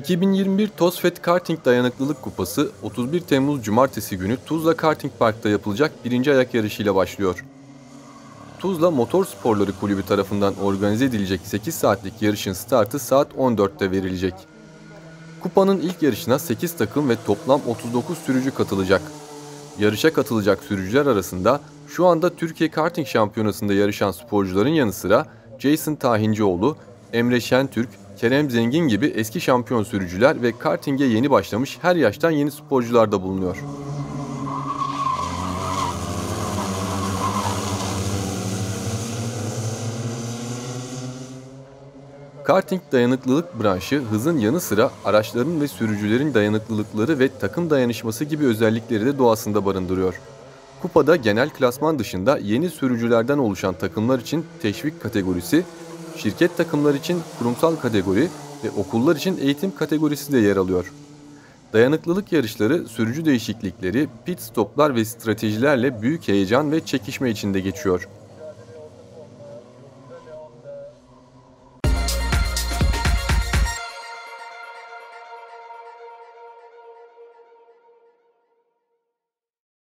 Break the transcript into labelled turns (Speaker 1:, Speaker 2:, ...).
Speaker 1: 2021 TOSFET Karting Dayanıklılık Kupası 31 Temmuz Cumartesi günü Tuzla Karting Park'ta yapılacak birinci ayak yarışıyla başlıyor. Tuzla Motor Sporları Kulübü tarafından organize edilecek 8 saatlik yarışın startı saat 14'te verilecek. Kupanın ilk yarışına 8 takım ve toplam 39 sürücü katılacak. Yarışa katılacak sürücüler arasında şu anda Türkiye Karting Şampiyonası'nda yarışan sporcuların yanı sıra Jason Tahincioğlu, Emre Şentürk, Kerem Zengin gibi eski şampiyon sürücüler ve karting'e yeni başlamış her yaştan yeni sporcular da bulunuyor. Karting dayanıklılık branşı hızın yanı sıra araçların ve sürücülerin dayanıklılıkları ve takım dayanışması gibi özellikleri de doğasında barındırıyor. Kupada genel klasman dışında yeni sürücülerden oluşan takımlar için teşvik kategorisi, şirket takımlar için kurumsal kategori ve okullar için eğitim kategorisi de yer alıyor. Dayanıklılık yarışları sürücü değişiklikleri, pit stoplar ve stratejilerle büyük heyecan ve çekişme içinde geçiyor.